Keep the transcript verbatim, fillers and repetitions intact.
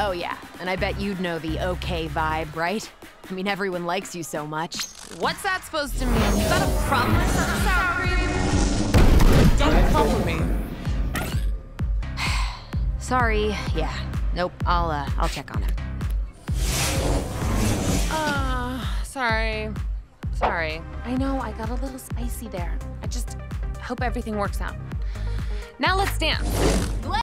Oh yeah, and I bet you'd know the okay vibe, right? I mean, everyone likes you so much. What's that supposed to mean? You got a problem with sour cream? Don't follow me. Sorry, yeah. Nope, I'll, uh, I'll check on him. Uh, sorry. Sorry. I know, I got a little spicy there. I just hope everything works out. Now let's dance.